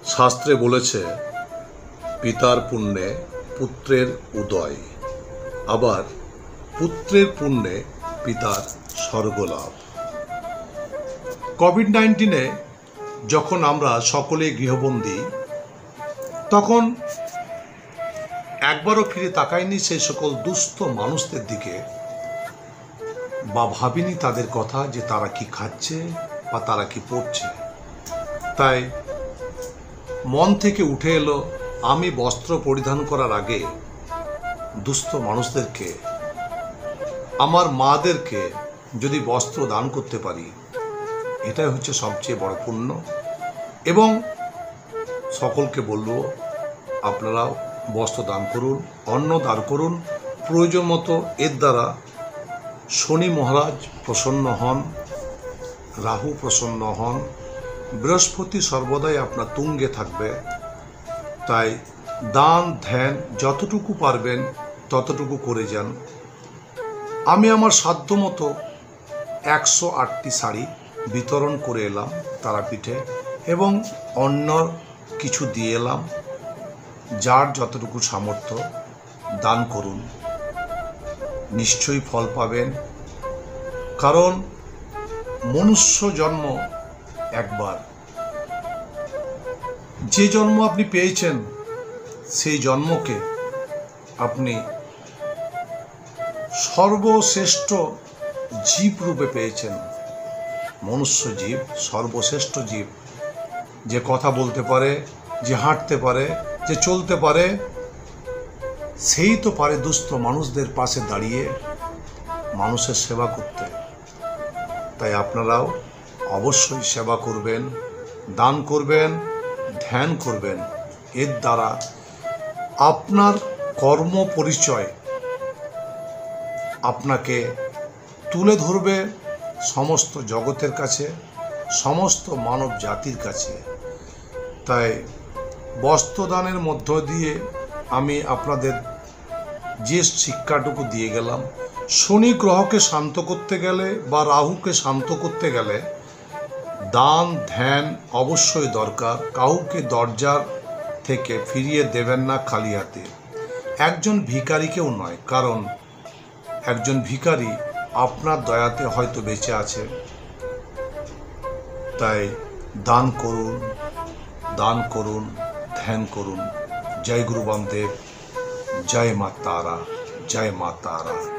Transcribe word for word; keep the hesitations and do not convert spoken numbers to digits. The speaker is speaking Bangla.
শাস্ত্রে বলেছে পিতার পুণ্যে পুত্রের উদয়, আবার পুত্রের পুণ্যে পিতার স্বর্গলাভ। কোভিড নাইন্টিনে যখন আমরা সকলে গৃহবন্দী, তখন একবারও ফিরে তাকাইনি সেই সকল দুস্থ মানুষদের দিকে, বা ভাবিনি তাদের কথা যে তারা কি খাচ্ছে বা তারা কি পড়ছে। তাই মন থেকে উঠে এলো, আমি বস্ত্র পরিধান করার আগে দুস্থ মানুষদেরকে, আমার মাদেরকে যদি বস্ত্র দান করতে পারি, এটাই হচ্ছে সবচেয়ে বড় পুণ্য। এবং সকলকে বলবো, আপনারাও বস্ত্র দান করুন, অন্ন দান করুন প্রয়োজন মতো। এর দ্বারা শনি মহারাজ প্রসন্ন হন, রাহু প্রসন্ন হন, বৃহস্পতি সর্বদাই আপনার তুঙ্গে থাকবে। তাই দান ধ্যান যতটুকু পারবেন ততটুকু করে যান। আমি আমার সাধ্য মতো একশো আটটি শাড়ি বিতরণ করে এলাম তারাপীঠে, এবং অন্য কিছু দিয়ে এলাম। যার যতটুকু সামর্থ্য দান করুন, নিশ্চয়ই ফল পাবেন। কারণ মনুষ্য জন্ম একবার, যে জন্ম আপনি পেয়েছেন সেই জন্মকে আপনি সর্বশ্রেষ্ঠ জীব রূপে পেয়েছেন। মনুষ্য জীব সর্বশ্রেষ্ঠ জীব, যে কথা বলতে পারে, যে হাঁটতে পারে, যে চলতে পারে, সেই তো পারে দুস্থ মানুষদের পাশে দাঁড়িয়ে মানুষের সেবা করতে। তাই আপনারাও অবশ্যই সেবা করবেন, দান করবেন, ধ্যান করবেন। এর দ্বারা আপনার কর্ম পরিচয় আপনাকে তুলে ধরবে সমস্ত জগতের কাছে, সমস্ত মানব জাতির কাছে। তাই বস্ত্রদানের মধ্য দিয়ে আমি আপনাদের যে শিক্ষাটুকু দিয়ে গেলাম, শনি গ্রহকে শান্ত করতে গেলে বা রাহুকে শান্ত করতে গেলে দান ধ্যান অবশ্যই দরকার। কাউকে দরজার থেকে ফিরিয়ে দেবেন না খালি হাতে, একজন ভিখারিকেও নয়। কারণ একজন ভিখারি আপনার দয়াতে হয়তো বেঁচে আছে। তাই দান করুন, দান করুন, ধ্যান করুন। জয় গুরু বামদেব, জয় মা তারা, জয় মা তারা।